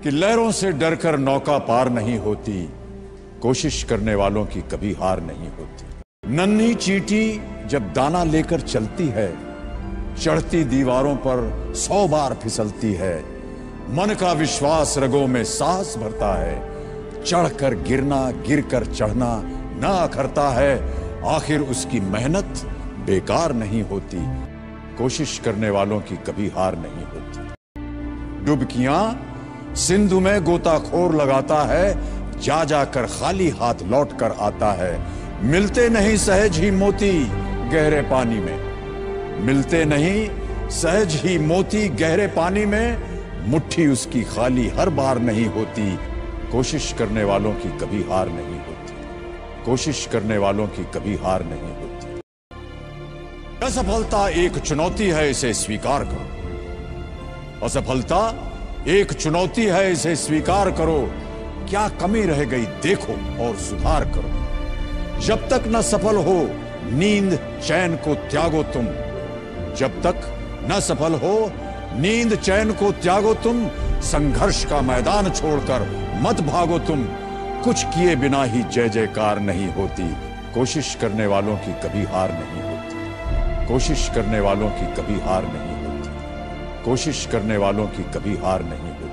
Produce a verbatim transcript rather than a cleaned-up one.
कि लहरों से डरकर नौका पार नहीं होती, कोशिश करने वालों की कभी हार नहीं होती। नन्ही चींटी जब दाना लेकर चलती है, चढ़ती दीवारों पर सौ बार फिसलती है। मन का विश्वास रगों में साहस भरता है, चढ़कर गिरना गिरकर चढ़ना ना अखरता है। आखिर उसकी मेहनत बेकार नहीं होती, कोशिश करने वालों की कभी हार नहीं होती। डुबकियां सिंधु में गोताखोर लगाता है, जा जाकर खाली हाथ लौट कर आता है। मिलते नहीं सहज ही मोती गहरे पानी में, मिलते नहीं सहज ही मोती गहरे पानी में। मुट्ठी उसकी खाली हर बार नहीं होती, कोशिश करने वालों की कभी हार नहीं होती, कोशिश करने वालों की कभी हार नहीं होती। असफलता एक चुनौती है, इसे स्वीकार करो। असफलता एक चुनौती है, इसे स्वीकार करो। क्या कमी रह गई देखो और सुधार करो। जब तक न सफल हो नींद चैन को त्यागो तुम, जब तक न सफल हो नींद चैन को त्यागो तुम। संघर्ष का मैदान छोड़कर मत भागो तुम, कुछ किए बिना ही जय जयकार नहीं होती। कोशिश करने वालों की कभी हार नहीं होती, कोशिश करने वालों की कभी हार नहीं होती, कोशिश करने वालों की कभी हार नहीं होती।